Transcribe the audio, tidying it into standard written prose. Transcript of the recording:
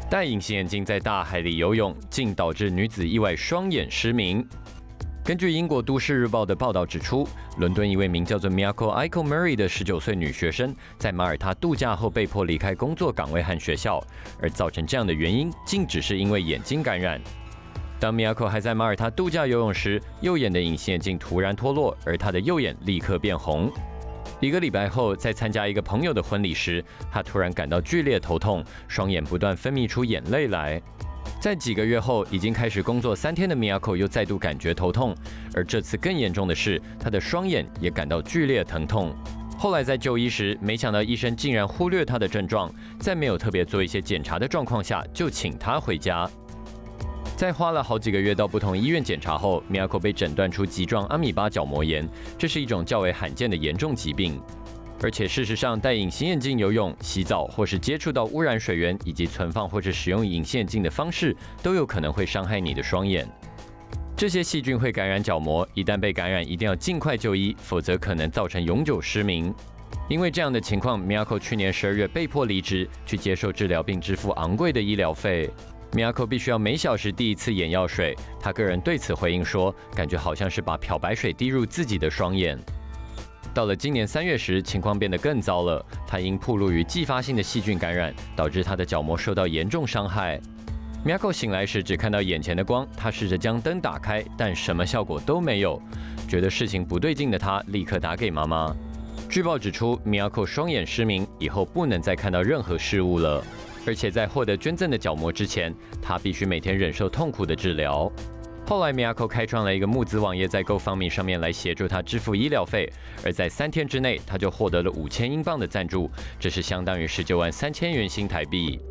戴隐形眼镜在大海里游泳，竟导致女子意外双眼失明。根据英国《都市日报》的报道指出，伦敦一位名叫做 Miyako Aiko Murray 的19岁女学生，在马耳他度假后被迫离开工作岗位和学校，而造成这样的原因，竟只是因为眼睛感染。当 Miyako 还在马耳他度假游泳时，右眼的隐形眼镜突然脱落，而她的右眼立刻变红。1个礼拜后，在参加一个朋友的婚礼时，她突然感到剧烈头痛，双眼不断分泌出眼泪来。在几个月后，已经开始工作3天的 Miyako 又再度感觉头痛，而这次更严重的是，她的双眼也感到剧烈疼痛。后来在就医时，没想到医生竟然忽略她的症状，在没有特别做一些检查的状况下，就请她回家。在花了好几个月到不同医院检查后 ，Miyako 被诊断出棘状阿米巴角膜炎，这是一种较为罕见的严重疾病。而且事实上，戴隐形眼镜游泳、洗澡或是接触到污染水源，以及存放或是使用隐形眼镜的方式，都有可能会伤害你的双眼。这些细菌会感染角膜，一旦被感染，一定要尽快就医，否则可能造成永久失明。因为这样的情况 ，Miyako 去年12月被迫离职，去接受治疗并支付昂贵的医疗费。Miyako 必须要每小时滴1次眼药水，他个人对此回应说，感觉好像是把漂白水滴入自己的双眼。到了今年3月时，情况变得更糟了，他因暴露于继发性的细菌感染，导致他的角膜受到严重伤害。Miyako 醒来时只看到眼前的光，他试着将灯打开，但什么效果都没有。觉得事情不对劲的他，立刻打给妈妈。据报指出 ，Miyako 双眼失明，以后不能再看到任何事物了。而且在获得捐赠的角膜之前，他必须每天忍受痛苦的治疗。后来 ，Miyako 开创了一个募资网页，在 GoFundMe 上面来协助他支付医疗费，而在3天之内，他就获得了5000英镑的赞助，这是相当于19万3000元新台币。